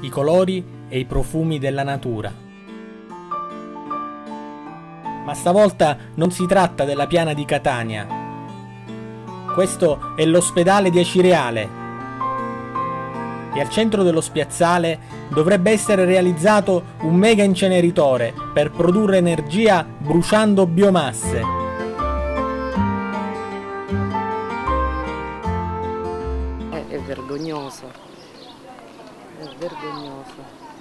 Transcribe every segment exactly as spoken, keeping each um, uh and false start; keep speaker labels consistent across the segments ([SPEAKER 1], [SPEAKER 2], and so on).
[SPEAKER 1] i colori e i profumi della natura. Ma stavolta non si tratta della piana di Catania. Questo è l'ospedale di Acireale. E al centro dello spiazzale dovrebbe essere realizzato un mega inceneritore per produrre energia bruciando biomasse.
[SPEAKER 2] È, è vergognoso, è vergognoso.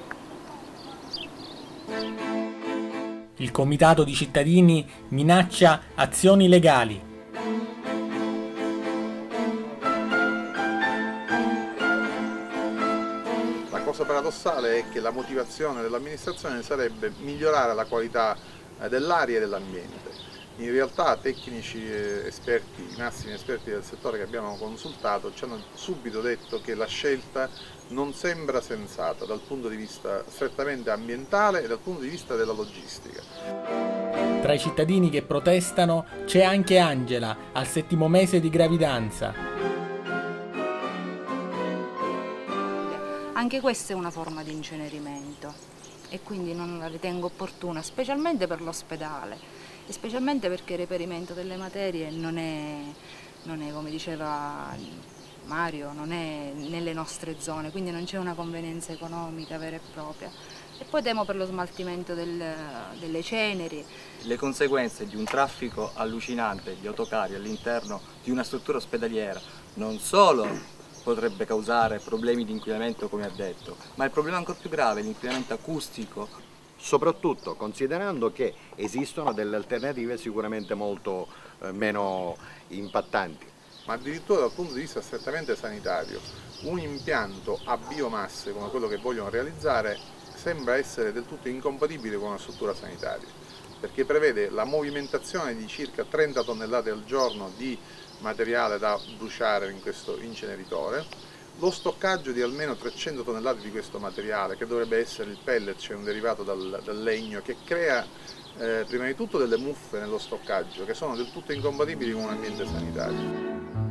[SPEAKER 1] Il comitato di cittadini minaccia azioni legali.
[SPEAKER 3] La cosa paradossale è che la motivazione dell'amministrazione sarebbe migliorare la qualità dell'aria e dell'ambiente. In realtà tecnici e esperti, i massimi esperti del settore che abbiamo consultato ci hanno subito detto che la scelta non sembra sensata dal punto di vista strettamente ambientale e dal punto di vista della logistica.
[SPEAKER 1] Tra i cittadini che protestano c'è anche Angela, al settimo mese di gravidanza.
[SPEAKER 4] Anche questa è una forma di incenerimento e quindi non la ritengo opportuna, specialmente per l'ospedale e specialmente perché il reperimento delle materie non è, non è, come diceva Mario, non è nelle nostre zone, quindi non c'è una convenienza economica vera e propria. E poi temo per lo smaltimento del, delle ceneri.
[SPEAKER 5] Le conseguenze di un traffico allucinante di autocarri all'interno di una struttura ospedaliera non solo potrebbe causare problemi di inquinamento, come ha detto, ma il problema ancora più grave è l'inquinamento acustico.
[SPEAKER 6] Soprattutto considerando che esistono delle alternative sicuramente molto eh, meno impattanti.
[SPEAKER 3] Ma addirittura dal punto di vista strettamente sanitario, un impianto a biomasse come quello che vogliono realizzare sembra essere del tutto incompatibile con una struttura sanitaria, perché prevede la movimentazione di circa trenta tonnellate al giorno di materiale da bruciare in questo inceneritore, lo stoccaggio di almeno trecento tonnellate di questo materiale, che dovrebbe essere il pellet, cioè un derivato dal, dal legno, che crea eh, prima di tutto delle muffe nello stoccaggio, che sono del tutto incompatibili con un ambiente sanitario.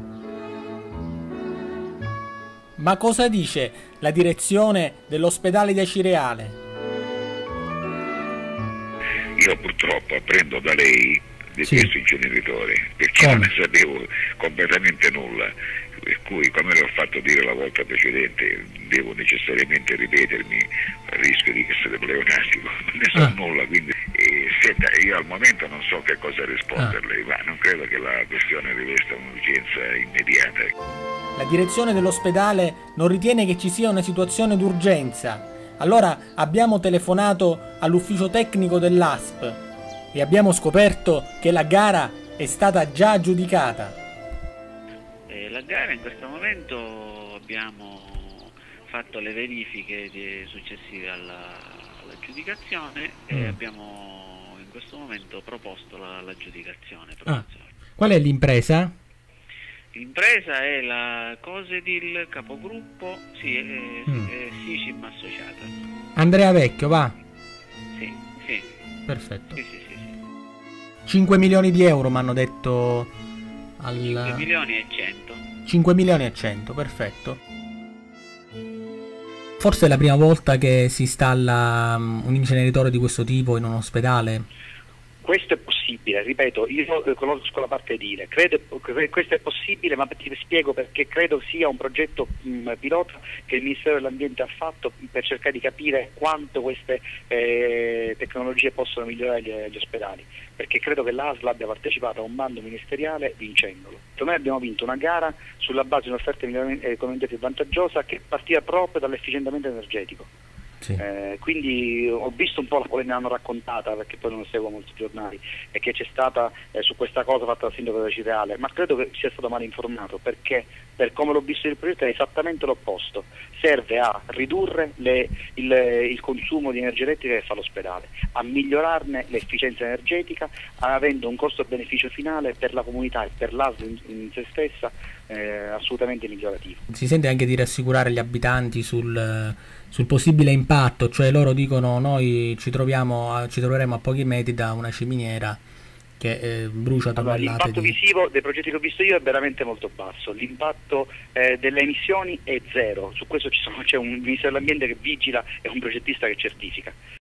[SPEAKER 1] Ma cosa dice la direzione dell'ospedale di Acireale?
[SPEAKER 7] Io purtroppo apprendo da lei di
[SPEAKER 1] Sì.
[SPEAKER 7] questo inceneritore, perché
[SPEAKER 1] Come?
[SPEAKER 7] non ne sapevo completamente nulla, per cui, come le ho fatto dire la volta precedente, devo necessariamente ripetermi a rischio di essere pleonastico, non ne so
[SPEAKER 1] Ah.
[SPEAKER 7] nulla, quindi eh, senta, io al momento non so che cosa risponderle,
[SPEAKER 1] Ah.
[SPEAKER 7] ma non credo che la questione rivesta un'urgenza immediata.
[SPEAKER 1] La direzione dell'ospedale non ritiene che ci sia una situazione d'urgenza. Allora abbiamo telefonato all'ufficio tecnico dell'A S P e abbiamo scoperto che la gara è stata già aggiudicata.
[SPEAKER 8] Eh, la gara in questo momento abbiamo fatto le verifiche di, successive alla, all'aggiudicazione e
[SPEAKER 1] Mm.
[SPEAKER 8] abbiamo in questo momento proposto la, l'aggiudicazione.
[SPEAKER 1] Ah. Qual è l'impresa?
[SPEAKER 8] L'impresa è la Cosedil capogruppo, sì, è,
[SPEAKER 1] Mm.
[SPEAKER 8] è Sicim associata.
[SPEAKER 1] Andrea Vecchio, va?
[SPEAKER 8] Sì, sì,
[SPEAKER 1] Perfetto.
[SPEAKER 8] sì, sì, sì, sì.
[SPEAKER 1] cinque milioni di euro mi hanno detto al...
[SPEAKER 8] cinque milioni e cento.
[SPEAKER 1] cinque milioni e cento, perfetto. Forse è la prima volta che si installa um, un inceneritore di questo tipo in un ospedale.
[SPEAKER 9] Questo è possibile, ripeto, io conosco la parte edile, credo che questo è possibile, ma ti spiego perché credo sia un progetto mh, pilota che il Ministero dell'Ambiente ha fatto per cercare di capire quanto queste eh, tecnologie possono migliorare gli, gli ospedali, perché credo che l'A S L abbia partecipato a un bando ministeriale vincendolo. Noi abbiamo vinto una gara sulla base di un'offerta economicamente vantaggiosa che partiva proprio dall'efficientamento energetico.
[SPEAKER 1] Sì.
[SPEAKER 9] Eh, quindi ho visto un po' la quale mi hanno raccontata, perché poi non seguo molti giornali, e che c'è stata eh, su questa cosa fatta dal sindaco di Acireale, ma credo che sia stato mal informato, perché per come l'ho visto il progetto è esattamente l'opposto, serve a ridurre le, il, il consumo di energia elettrica che fa l'ospedale, a migliorarne l'efficienza energetica, avendo un costo-beneficio finale per la comunità e per l'A S L in, in se stessa eh, assolutamente migliorativo.
[SPEAKER 1] Si sente anche di rassicurare gli abitanti sul, sul possibile impatto, cioè loro dicono noi ci troviamo a, ci troveremo a pochi metri da una ciminiera che eh, brucia
[SPEAKER 9] allora,
[SPEAKER 1] tonnellate
[SPEAKER 9] l'impatto
[SPEAKER 1] di...
[SPEAKER 9] visivo dei progetti che ho visto io è veramente molto basso, l'impatto eh, delle emissioni è zero, su questo c'è un Ministero dell'Ambiente che vigila e un progettista che certifica.